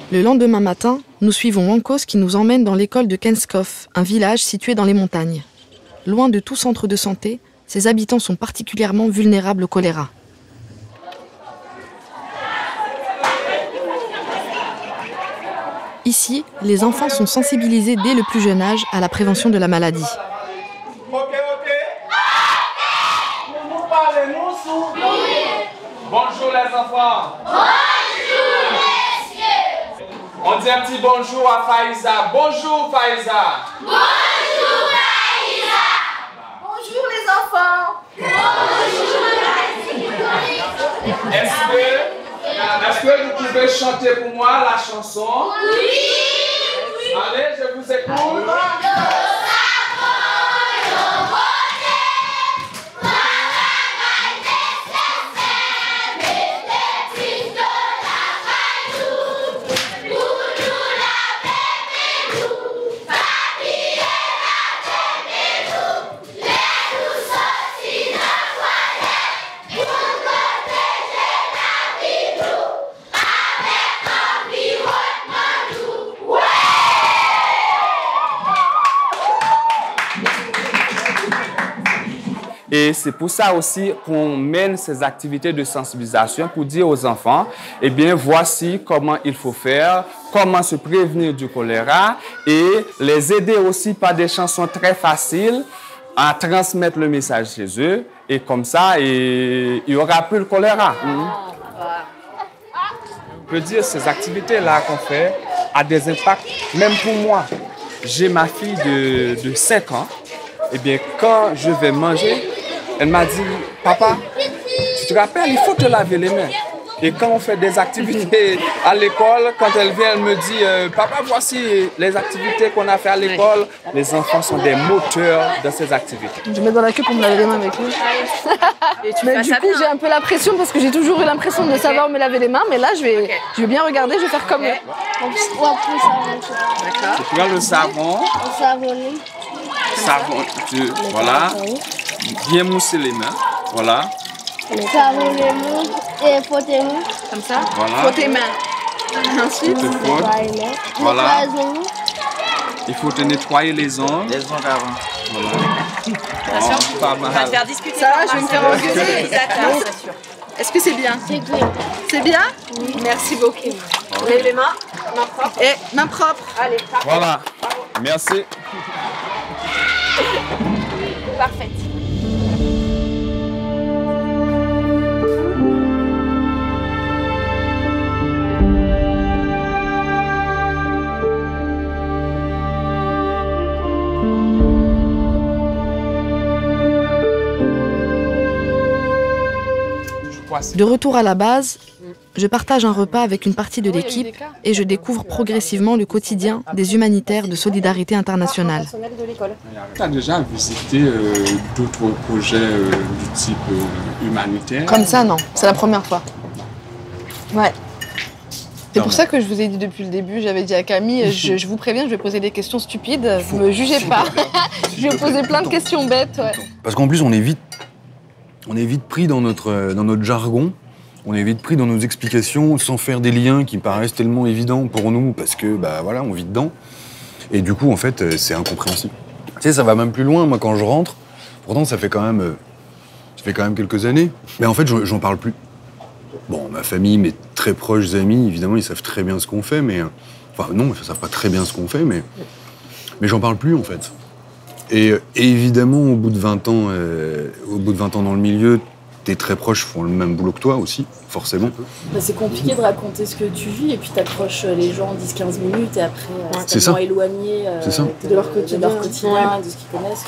Le lendemain matin, nous suivons Wankos qui nous emmène dans l'école de Kenskov, un village situé dans les montagnes. Loin de tout centre de santé, ses habitants sont particulièrement vulnérables au choléra. Ici, les enfants sont sensibilisés dès le plus jeune âge à la prévention de la maladie. Bonjour les enfants. Bonjour messieurs. On dit un petit bonjour à Faïza. Bonjour Faïza. Bonjour Faïza. Bonjour les enfants. Bonjour Est-ce que vous pouvez chanter pour moi la chanson? Oui. Allez, je vous écoute. Et c'est pour ça aussi qu'on mène ces activités de sensibilisation pour dire aux enfants, eh bien, voici comment il faut faire, comment se prévenir du choléra et les aider aussi par des chansons très faciles à transmettre le message chez eux. Et comme ça, il n'y aura plus le choléra. On peut dire ces activités-là qu'on fait ont des impacts, même pour moi. J'ai ma fille de 5 ans. Eh bien, quand je vais manger, elle m'a dit, papa, tu te rappelles, il faut te laver les mains. Et quand on fait des activités à l'école, quand elle vient, elle me dit, papa, voici les activités qu'on a fait à l'école. Les enfants sont des moteurs de ces activités. Je me mets dans la queue pour me laver les mains avec lui. Mais du coup, j'ai un peu la pression parce que j'ai toujours eu l'impression de savoir me laver les mains. Mais là, je vais bien regarder, je vais faire comme eux. D'accord. Tu prends le savon. Voilà. Bien mousser les mains. Voilà. Savon les mains et frotter les mains. Comme ça. Voilà. Frotter les mains. Ensuite, Tu te frottes. Voilà. Il faut te nettoyer les ongles. Les ongles avant. Voilà. Attention, Oh, pas on va te mal. faire discuter. ça va, je vais me faire engueuler. Exactement. Est-ce que c'est bien? C'est bien. C'est bien? Oui. Merci beaucoup. Lève les mains, mains propres. Et main propre. Allez, parfait. Voilà. Merci. Parfait. De retour à la base, je partage un repas avec une partie de l'équipe et je découvre progressivement le quotidien des humanitaires de solidarité internationale. Tu as déjà visité d'autres projets du type humanitaire? Comme ça, non. C'est la première fois. Ouais. C'est pour ça que je vous ai dit depuis le début, j'avais dit à Camille, je vous préviens, je vais poser des questions stupides, ne me jugez pas. Je vais poser plein de questions bêtes. Ouais. Parce qu'en plus, on est vite pris dans notre jargon, on est vite pris dans nos explications sans faire des liens qui paraissent tellement évidents pour nous parce que, bah voilà, on vit dedans. Et du coup, en fait, c'est incompréhensible. Tu sais, ça va même plus loin, moi, quand je rentre, pourtant, ça fait quand même quelques années, mais en fait, j'en parle plus. Bon, ma famille, mes très proches amis, évidemment, ils savent très bien ce qu'on fait, mais... Enfin, non, ils savent pas très bien ce qu'on fait, mais j'en parle plus, en fait. Et évidemment, au bout de 20 ans dans le milieu, tes très proches font le même boulot que toi aussi, forcément. Bah, c'est compliqué de raconter ce que tu vis et puis t'accroches les gens 10-15 minutes et après c'est tellement ça. éloigné de leur quotidien, de ce qu'ils connaissent.